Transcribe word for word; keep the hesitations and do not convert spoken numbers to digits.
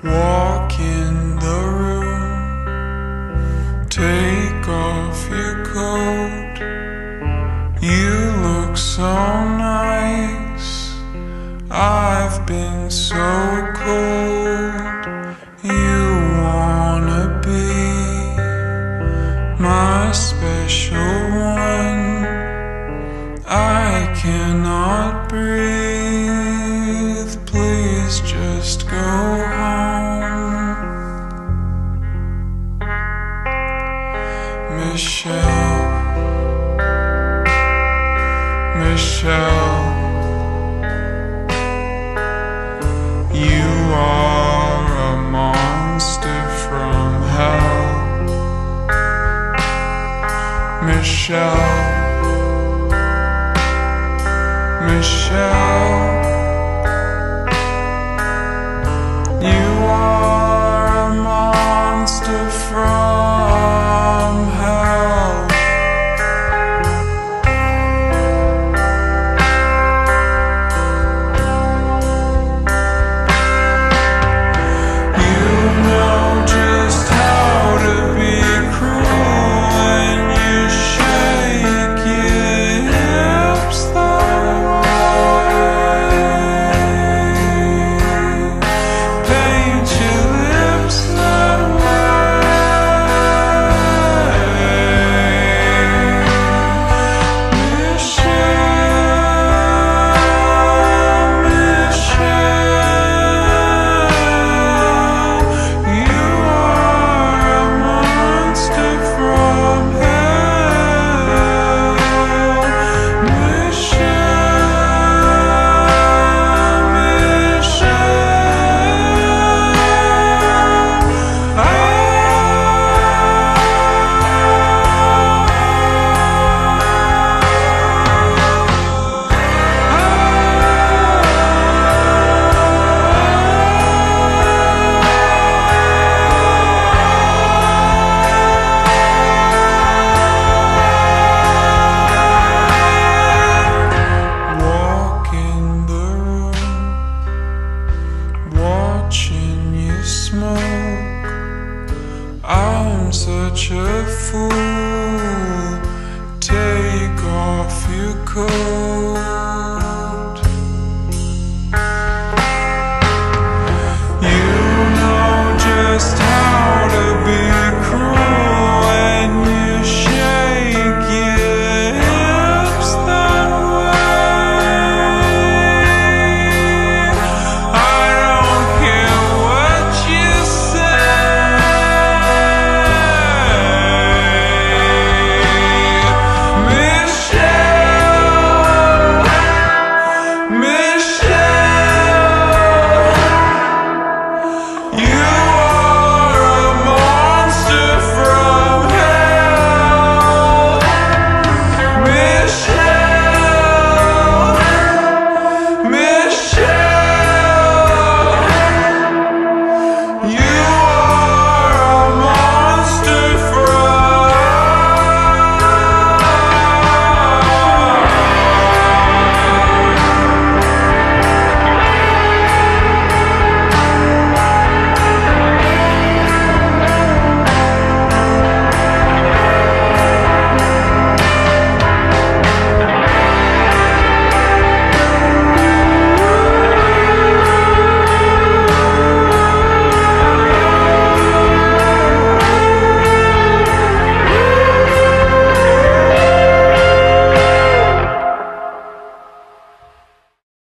Walk in the room, take off your coat. You look so nice, I've been so cold. You wanna be my special one. I cannot breathe, please just go home. Michelle, Michelle, you are a monster from hell. Michelle, Michelle, you are a monster from hell. You know just how to be cruel when you shake your hips that way. Paint your lips that way. Michelle, Michelle, you are a monster from hell. Michelle, Michelle, I walk in the room, watching you smoke. I'm such a fool. Take off your coat.